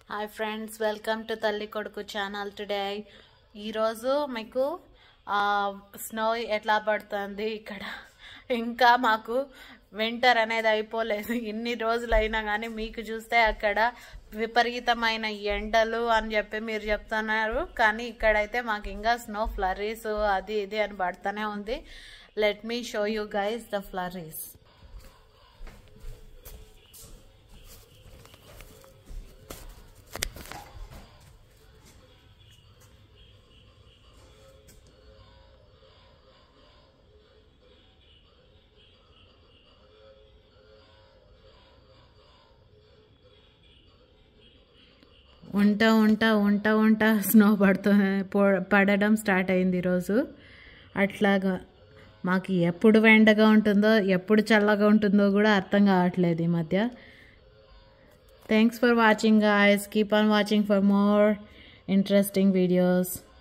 Hi friends, welcome to Thalli-Koduku channel. Today ఈరోజు మీకు snow ఎట్లా పడుతుంది ఇక్కడ. ఇంకా మాకు వింటర్ అనేది అయిపోలేదు. ఇన్ని రోజులైనా కానీ మీకు చూస్తే అక్కడ విపరీతమైన ఎండలు అని చెప్పి మీరు చెప్తున్నారు, కానీ ఇక్కడైతే మాకు ఇంకా స్నో ఫ్లరీస్ అది ఇది అని పడుతూనే ఉంది. Let me show you guys the flurries. ఉంటా స్నో పడడం స్టార్ట్ అయింది ఈరోజు. అట్లాగా మాకు ఎప్పుడు ఎండగా ఉంటుందో ఎప్పుడు చల్లగా ఉంటుందో కూడా అర్థం కావట్లేదు ఈ మధ్య. Thanks for watching guys. Keep on watching for more interesting videos.